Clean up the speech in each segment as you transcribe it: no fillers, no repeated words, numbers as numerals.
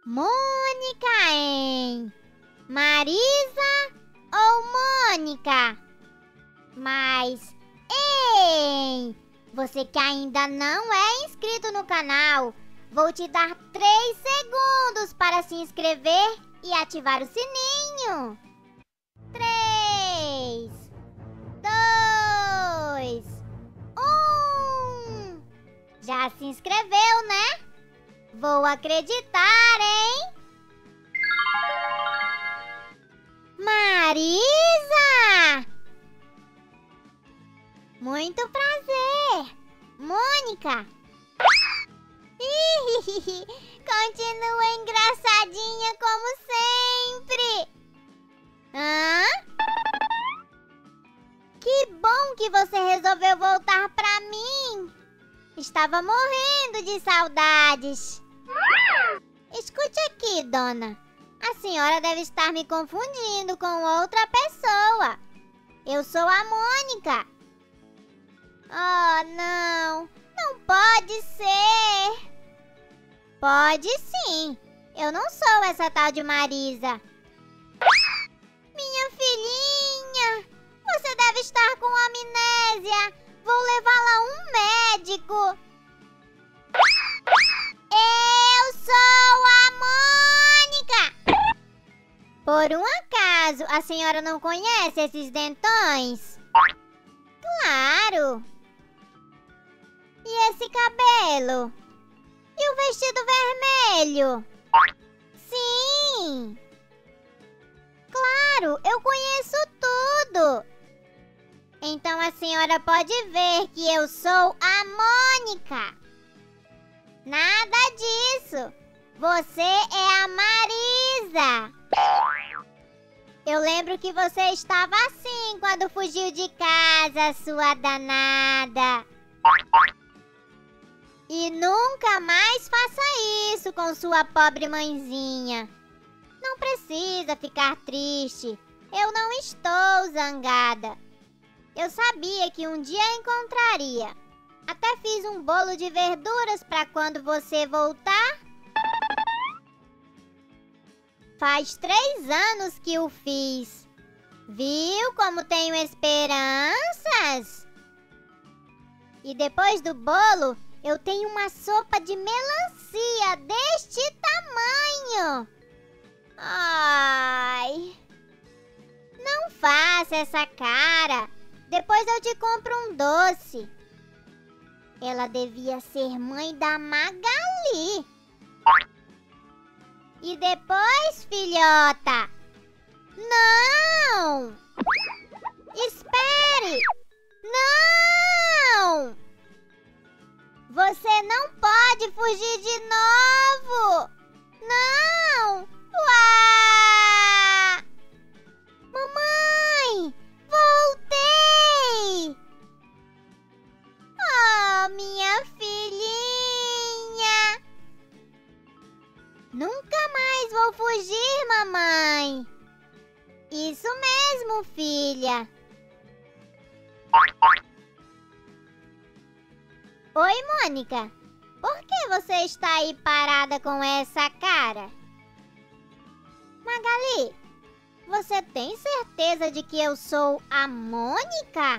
Mônica, hein? Marisa ou Mônica? Mas, ei, você que ainda não é inscrito no canal, vou te dar 3 segundos para se inscrever e ativar o sininho. 3, 2, 1. Já se inscreveu, né? Vou acreditar, hein? Marisa! Muito prazer! Mônica! Continua engraçadinha como sempre! Hã? Que bom que você resolveu voltar pra mim! Estava morrendo de saudades! Escute aqui, dona. A senhora deve estar me confundindo com outra pessoa. Eu sou a Mônica. Oh, não. Não pode ser. Pode sim. Eu não sou essa tal de Marisa. Minha filhinha. Você deve estar com amnésia. Vou levá-la a um médico. Eu sou a Mônica! Por um acaso, a senhora não conhece esses dentões? Claro! E esse cabelo? E o vestido vermelho? Sim! Claro, eu conheço tudo! Então a senhora pode ver que eu sou a Mônica! Nada disso! Você é a Marisa! Eu lembro que você estava assim quando fugiu de casa, sua danada! E nunca mais faça isso com sua pobre mãezinha! Não precisa ficar triste, eu não estou zangada! Eu sabia que um dia encontraria! Até fiz um bolo de verduras para quando você voltar. Faz 3 anos que o fiz. Viu como tenho esperanças? E depois do bolo, eu tenho uma sopa de melancia deste tamanho. Ai! Não faça essa cara. Depois eu te compro um doce. Ela devia ser mãe da Magali. E depois, filhota? Não! Espere! Não! Você não pode fugir de novo! Não! Uá! Mamãe! Voltei! Oh, minha filhinha! Nunca mais vou fugir, mamãe! Isso mesmo, filha! Oi, Mônica! Por que você está aí parada com essa cara? Magali, você tem certeza de que eu sou a Mônica?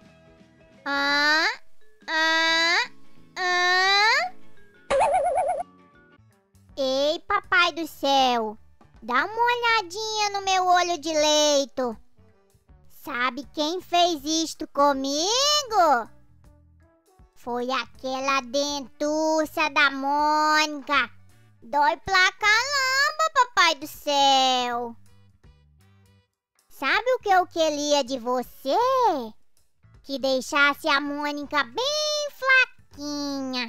Ei, papai do céu, dá uma olhadinha no meu olho de leito. Sabe quem fez isto comigo? Foi aquela dentúcia da Mônica. Dói pra caramba, papai do céu. Sabe o que eu queria de você? Que deixasse a Mônica bem flaquinha.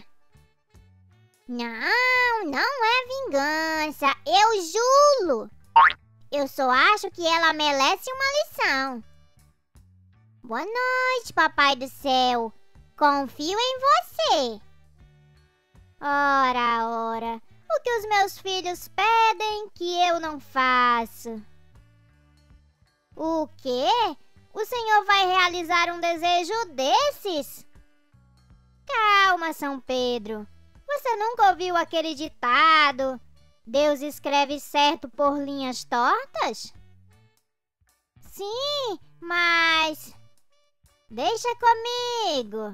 Não, não é vingança, eu julo. Eu só acho que ela merece uma lição. Boa noite, papai do céu. Confio em você. Ora, ora, o que os meus filhos pedem que eu não faço? O quê? O senhor vai realizar um desejo desses? Calma, São Pedro. Você nunca ouviu aquele ditado? Deus escreve certo por linhas tortas? Sim, mas... Deixa comigo.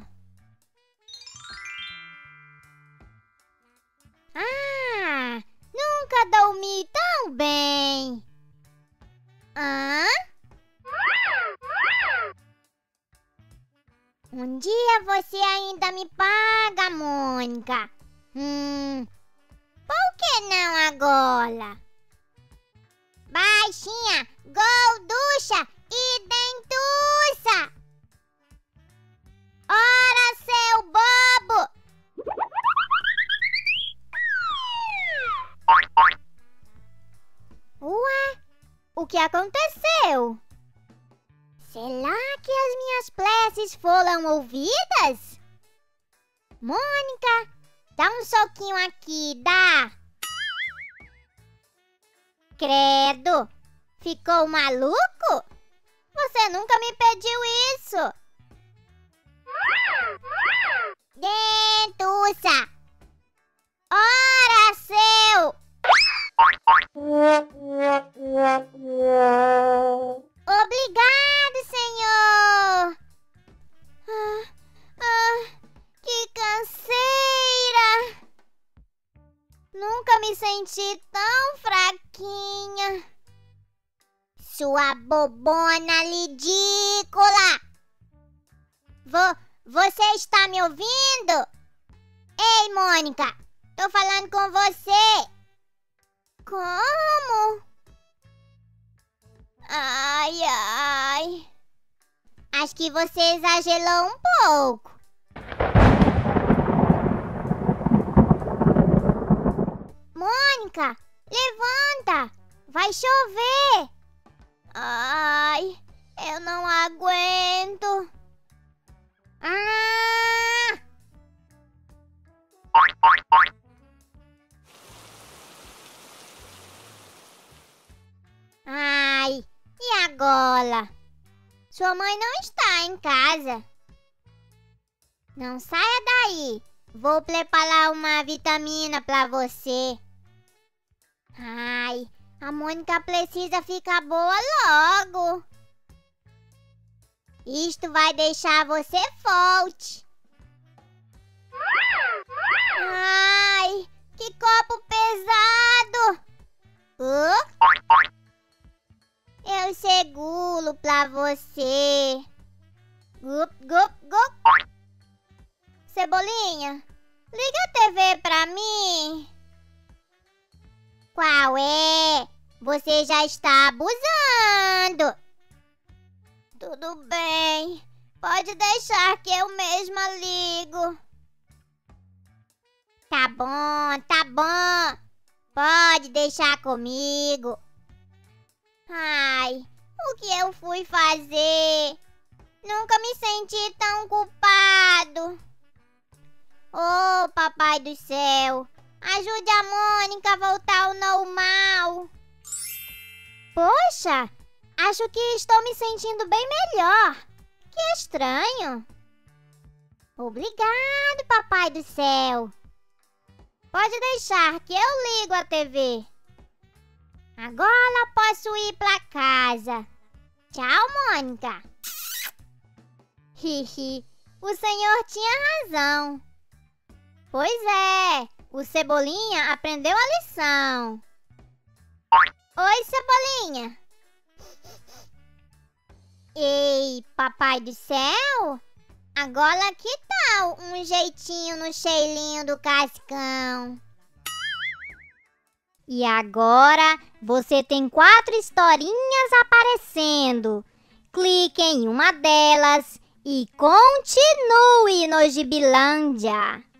Ah, nunca dormi tão bem. Hã? Um dia você ainda me paga, Mônica. Por que não agora? Baixinha, gorducha e dentuça. Ora, seu bobo! Ué, o que aconteceu? Será que as minhas preces foram ouvidas? Mônica, dá um soquinho aqui, dá! Credo, ficou maluco? Você nunca me pediu isso! Dentuça! Ora, seu! Obrigado, senhor! Que canseira! Nunca me senti tão fraquinha. Sua bobona ridícula! Você está me ouvindo? Ei, Mônica, tô falando com você. Como? Ai, ai. Acho que você exagerou um pouco. Mônica, levanta. Vai chover. Ai, eu não aguento. Ai, e agora? Sua mãe não está em casa. Não saia daí. Vou preparar uma vitamina para você. Ai, a Mônica precisa ficar boa logo. Isto vai deixar você forte. Ai, que copo pesado. Eu seguro pra você. Gup, gup, gup. Cebolinha, liga a TV pra mim. Qual é? Você já está abusando. Tudo bem. Pode deixar que eu mesma ligo. Tá bom, tá bom. Pode deixar comigo. Ai, o que eu fui fazer? Nunca me senti tão culpado. Oh, papai do céu, ajude a Mônica a voltar ao normal. Poxa, acho que estou me sentindo bem melhor. Que estranho. Obrigado, papai do céu. Pode deixar que eu ligo a TV. Agora posso ir para casa. Tchau, Mônica. Hihi, o senhor tinha razão. Pois é, o Cebolinha aprendeu a lição. Oi, Cebolinha. Ei, papai do céu, agora que tal um jeitinho no cheirinho do Cascão? E agora você tem 4 historinhas aparecendo. Clique em uma delas e continue no Gibilândia.